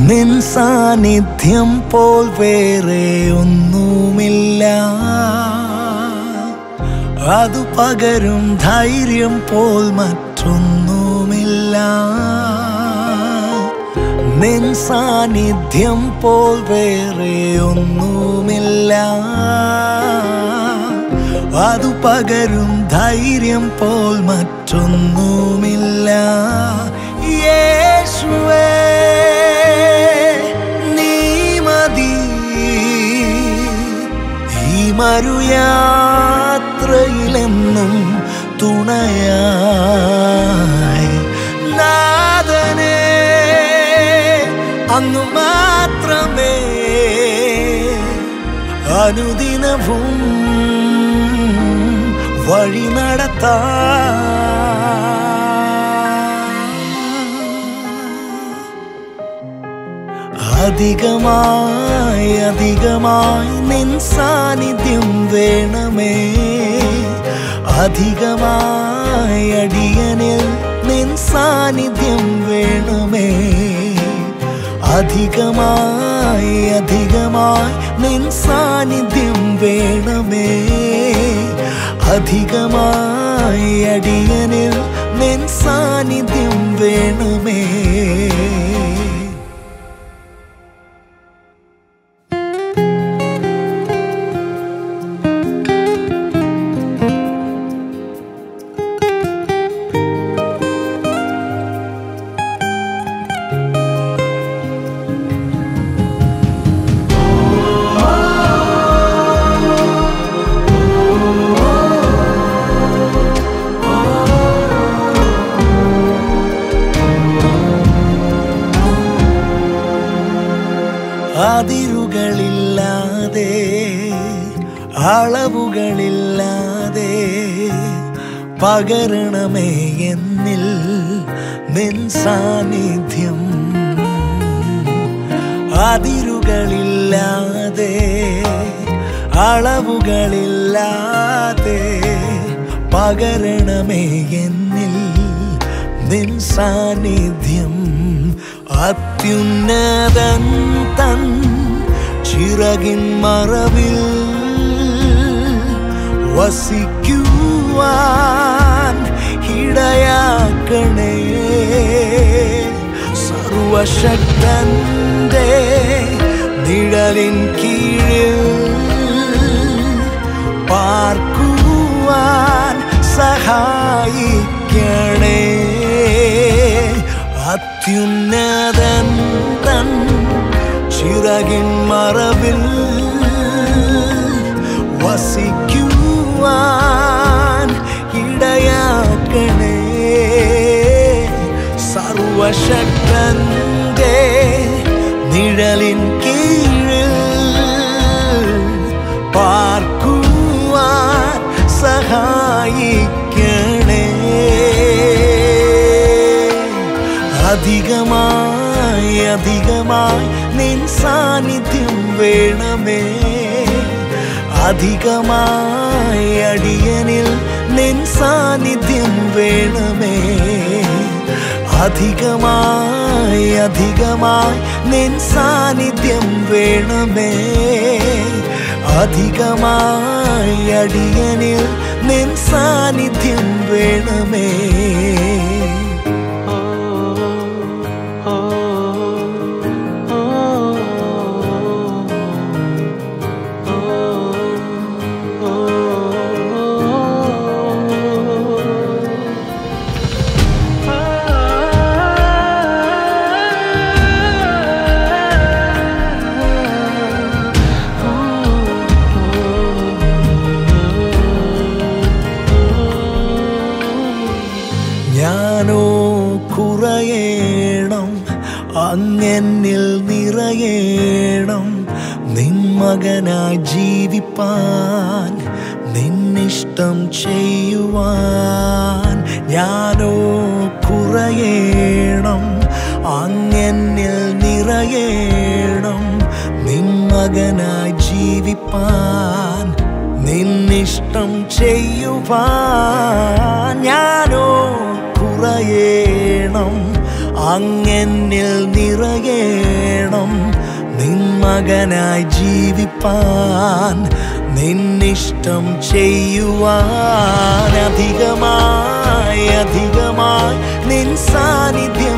നിൻ സാന്നിധ്യം പോൽ വേറെ ഒന്നുമില്ല. അതു പകരും ധൈര്യം പോൽ മറ്റൊന്നുമില്ല. നിൻ സാന്നിധ്യം പോൽ വേറെ ഒന്നുമില്ല. അതു പകരും ധൈര്യം പോൽ മറ്റൊന്നുമില്ല. യേശുവേ നീ മതി ഈ മരുയാത്രയിലെന്നും തുണയായി. നാഥനേ അങ്ങ് മാത്രമേ അനുദിനവും വഴി നടത്താൻ. അധികമായി അധികമായി നിൻ സാന്നിധ്യം വേണമേ. അധികമായി അടിയനിൽ നിൻ സാന്നിധ്യം വേണമേ. അധികമായി അധികമായി നിൻ സാന്നിധ്യം വേണമേ. അധികമായി അടിയനിൽ നിൻ സാന്നിധ്യം വേണമേ. അതിരുകളില്ലാതെ അളവുകളില്ലാതെ പകരണമേ എന്നിൽ നിൻ സാന്നിധ്യം. അതിരുകളില്ലാതെ അളവുകളില്ലാതെ പകരണമേ എന്നിൽ നിൻ സാന്നിധ്യം. അത്യുന്നതൻ തൻ ചിറകിൻ മറവിൽ വസിക്കുവാൻ ഇടയാക്കണേ. സർവശക്തന്റെ നിഴലിൻ കീഴിൽ പാർക്കുവാൻ സഹായിക്കണേ. അത്യുന്നതൻ തൻ ചിറകിൻ മറവിൽ വസിക്കുവാൻ ഇടയാക്കണേ. സർവശക്തന്റെ നിഴലിൻ കീഴിൽ പാർക്കുവാൻ സഹായിക്കണേ. അധികമായി അധികമായി നിൻ സാന്നിധ്യം വേണമേ. അധികമായി അടിയനിൽ നിൻ സാന്നിധ്യം വേണമേ. അധികമായി അധികമായി നിൻ സാന്നിധ്യം വേണമേ. അധികമായി അടിയനിൽ നിൻ സാന്നിധ്യം വേണമേ. ഞാനോ കുറയേണം, അങ്ങെന്നിൽ നിറയേണം. നിൻ മകനായി ജീവിപ്പാൻ, നിന്നിഷ്ടം ചെയ്യുവാൻ. ഞാനോ കുറയേണം, അങ്ങെന്നിൽ നിറയേണം. നിൻ മകനായി ജീവിപ്പാൻ, നിന്നിഷ്ടം ചെയ്യുവാൻ. ഞാനോ കുറയേണം, അങ്ങെന്നിൽ നിറയേണം. മകനായി ജീവിപ്പാൻ നിന്നിഷ്ടം ചെയ്യുവാൻ അധികമായി അധികമായി നിൻ സാന്നിധ്യം